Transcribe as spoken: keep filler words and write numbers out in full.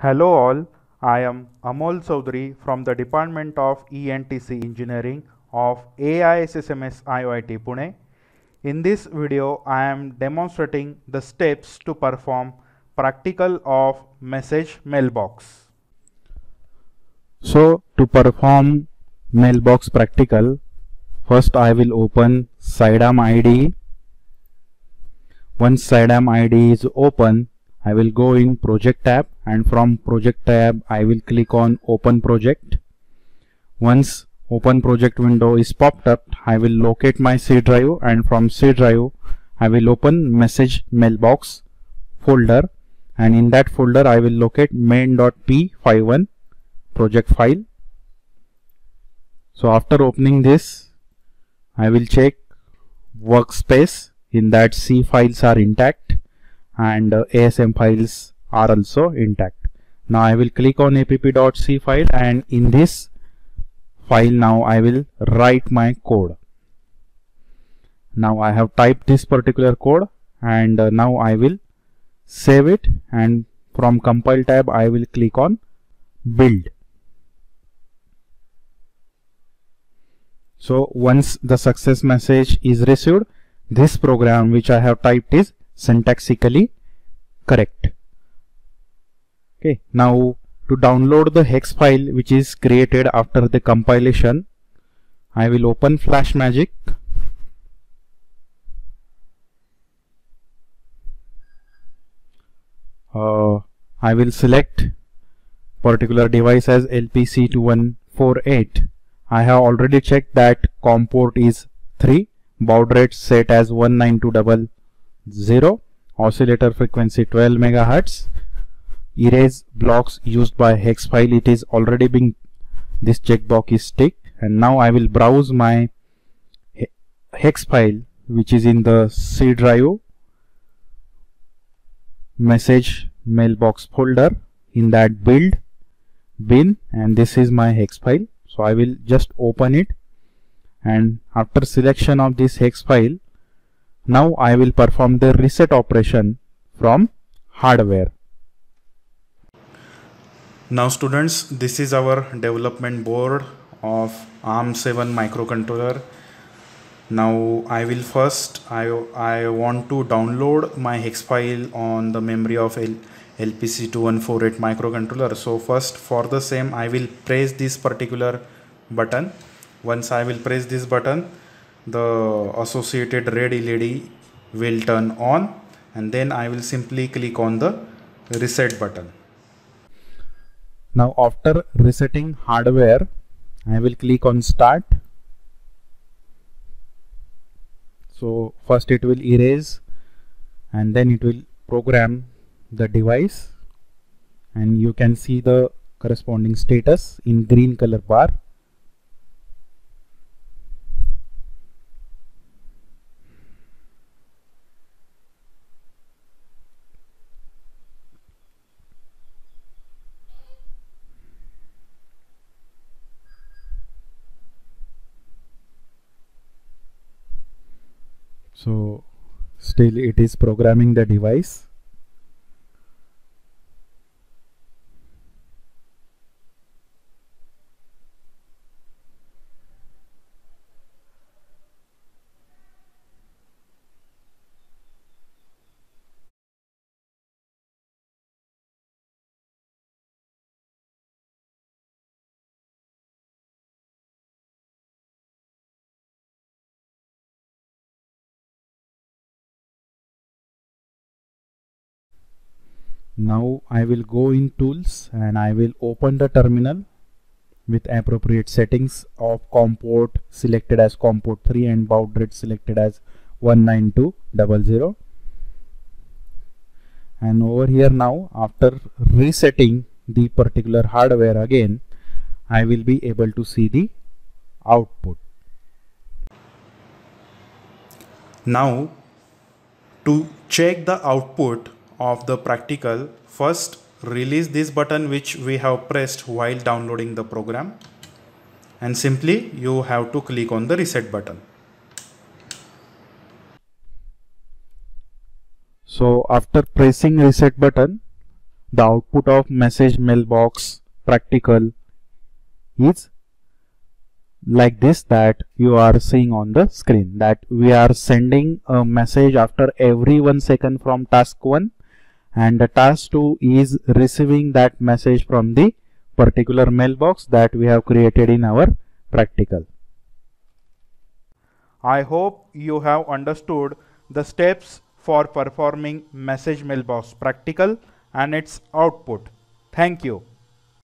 Hello all, I am Amol Chaudhary from the Department of E N T C Engineering of A I S S M S I O I T Pune. In this video, I am demonstrating the steps to perform practical of message mailbox. So to perform mailbox practical, first I will open SIDAM I D E. Once SIDAM I D E is open, I will go in project tab, and from project tab I will click on open project. Once open project window is popped up, I will locate my C drive, and from C drive I will open message mailbox folder, and in that folder I will locate main dot p fifty-one project file. So after opening this, I will check workspace. In that C files are intact and uh, A S M files are also intact. Now I will click on app.c file, and in this file now I will write my code. Now I have typed this particular code, and uh, now I will save it, and from compile tab I will click on build. So once the success message is received, this program which I have typed is syntactically correct. Okay, now to download the hex file which is created after the compilation, I will open FlashMagic. Uh, I will select particular device as L P C two one four eight. I have already checked that COM port is three, baud rate set as one nine two zero zero, oscillator frequency twelve megahertz. Erase blocks used by hex file, it is already being, this checkbox is ticked, and now I will browse my hex file which is in the C drive message mailbox folder, in that build bin, and this is my hex file. So I will just open it, and after selection of this hex file, now I will perform the reset operation from hardware. Now students, this is our development board of ARM seven microcontroller. Now I will first, I, I want to download my hex file on the memory of L L P C two one four eight microcontroller. So first, for the same, I will press this particular button. Once I will press this button, the associated red L E D will turn on, and then I will simply click on the reset button. Now after resetting hardware, I will click on start. So first it will erase, and then it will program the device, and you can see the corresponding status in green color bar. So still it is programming the device. Now I will go in tools, and I will open the terminal with appropriate settings of COM port selected as COM port three and baud rate selected as one nine two zero zero. And over here now, after resetting the particular hardware again, I will be able to see the output. Now to check the output of the practical, first release this button which we have pressed while downloading the program, and simply you have to click on the reset button. So after pressing reset button, the output of message mailbox practical is like this, that you are seeing on the screen, that we are sending a message after every one second from task one, and the task two is receiving that message from the particular mailbox that we have created in our practical. I hope you have understood the steps for performing message mailbox practical and its output. Thank you.